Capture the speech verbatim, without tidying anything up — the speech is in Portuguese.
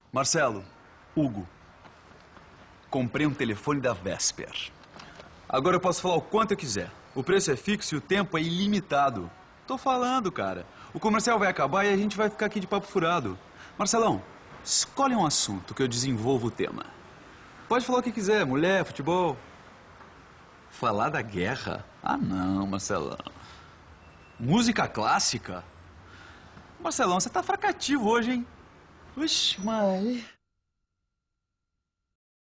Marcelo, Hugo, comprei um telefone da Vesper. Agora eu posso falar o quanto eu quiser. O preço é fixo e o tempo é ilimitado. Tô falando, cara. O comercial vai acabar e a gente vai ficar aqui de papo furado. Marcelão, escolhe um assunto que eu desenvolvo o tema. Pode falar o que quiser, mulher, futebol. Falar da guerra? Ah, não, Marcelão. Música clássica? Marcelão, você tá fracativo hoje, hein? Vixe, mãe.